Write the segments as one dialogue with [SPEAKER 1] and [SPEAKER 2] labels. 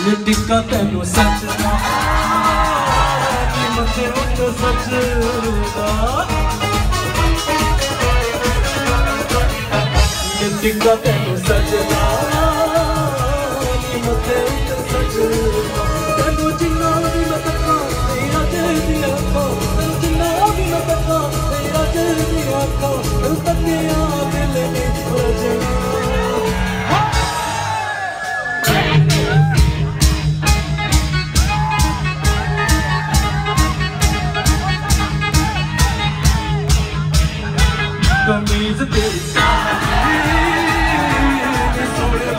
[SPEAKER 1] टिक्का तेनू सच दा मथे उत्ते सच दा टिक्का तेनू सच दा मथे उत्ते सच दा तेनू जिन्ना भी मैं तक्का तेरा दिल दी अखा तेनू जिन्ना भी मैं तक्का तेरा दिल दी अखा तक्किया दिल नी सजना कमीज तेरी सोने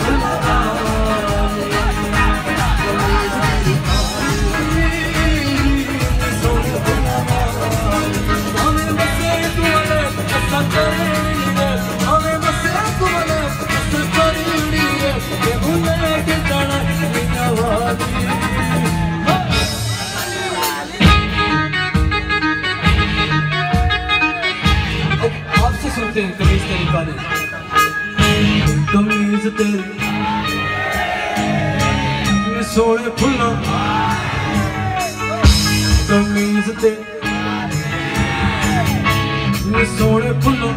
[SPEAKER 1] हमें बसे तुम्हारे ऐसा हमें बसे तुम्हारे ऐसा करी ये भूले के जाना वाली सुनते हैं कमीज तेरी गाने कमीज तेरी सोने फुल्ला कमीज तेरी सोने फुल्ला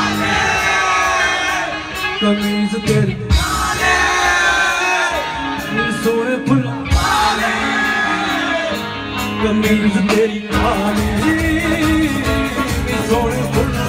[SPEAKER 1] कमीज तेरी सोने फुल्ला कमीज तेरी सोने फुल्ला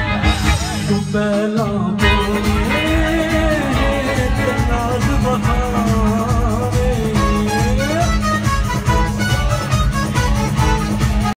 [SPEAKER 1] पहला बोले नाज बहा